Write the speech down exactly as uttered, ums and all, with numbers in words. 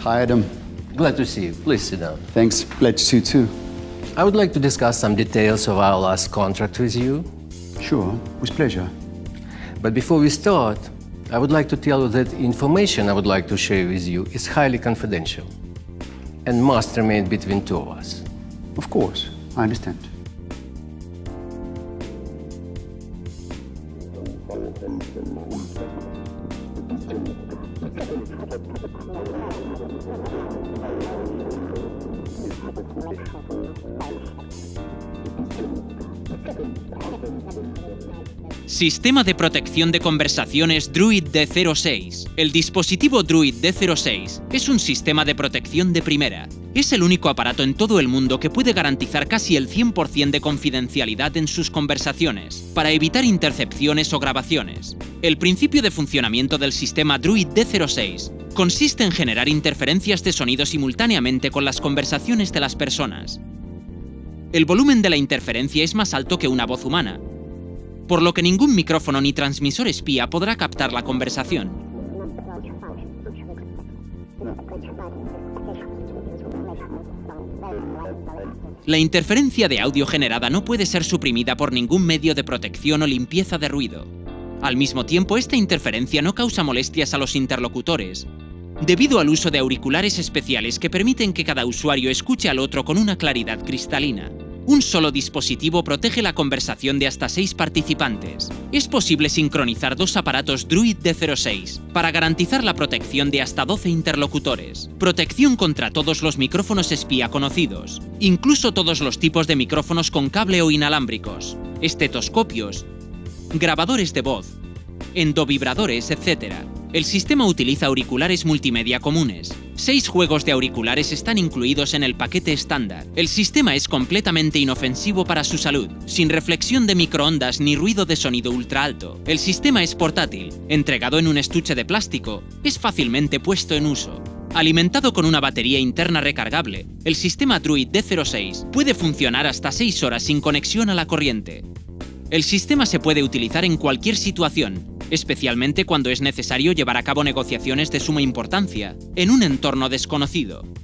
Hi, Adam. Glad to see you. Please sit down. Thanks. Glad to see you too. I would like to discuss some details of our last contract with you. Sure, with pleasure. But before we start, I would like to tell you that information I would like to share with you is highly confidential and must remain between two of us. Of course, I understand. Sistema de protección de conversaciones Druid D cero seis. El dispositivo Druid D cero seis es un sistema de protección de primera. Es el único aparato en todo el mundo que puede garantizar casi el cien por cien de confidencialidad en sus conversaciones, para evitar intercepciones o grabaciones. El principio de funcionamiento del sistema Druid D cero seis consiste en generar interferencias de sonido simultáneamente con las conversaciones de las personas. El volumen de la interferencia es más alto que una voz humana, por lo que ningún micrófono ni transmisor espía podrá captar la conversación. La interferencia de audio generada no puede ser suprimida por ningún medio de protección o limpieza de ruido. Al mismo tiempo, esta interferencia no causa molestias a los interlocutores, debido al uso de auriculares especiales que permiten que cada usuario escuche al otro con una claridad cristalina. Un solo dispositivo protege la conversación de hasta seis participantes. Es posible sincronizar dos aparatos Druid D cero seis para garantizar la protección de hasta doce interlocutores. Protección contra todos los micrófonos espía conocidos, incluso todos los tipos de micrófonos con cable o inalámbricos, estetoscopios, grabadores de voz, endovibradores, etcétera. El sistema utiliza auriculares multimedia comunes. Seis juegos de auriculares están incluidos en el paquete estándar. El sistema es completamente inofensivo para su salud, sin reflexión de microondas ni ruido de sonido ultra alto. El sistema es portátil, entregado en un estuche de plástico, es fácilmente puesto en uso. Alimentado con una batería interna recargable, el sistema Druid D cero seis puede funcionar hasta seis horas sin conexión a la corriente. El sistema se puede utilizar en cualquier situación, especialmente cuando es necesario llevar a cabo negociaciones de suma importancia en un entorno desconocido.